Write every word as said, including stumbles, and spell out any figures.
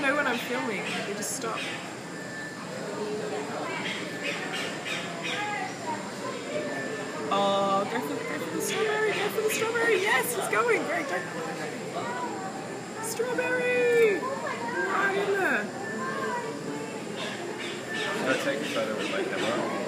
even know when I'm filming. They just stop. Oh, go for, go for the strawberry, go for the strawberry. Yes, he's going. Great. Don't... Strawberry! Right in there. Should I take a photo with my camera?